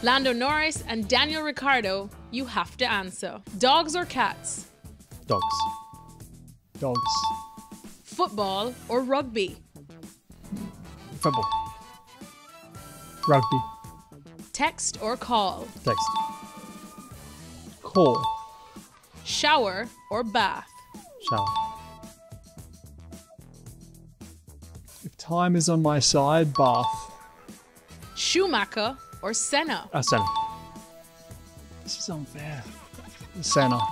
Lando Norris and Daniel Ricciardo, you have to answer. Dogs or cats? Dogs. Dogs. Football or rugby? Football. Rugby. Text or call? Text. Call. Shower or bath? Shower. If time is on my side, bath. Schumacher or Senna? Senna. This is unfair. Senna.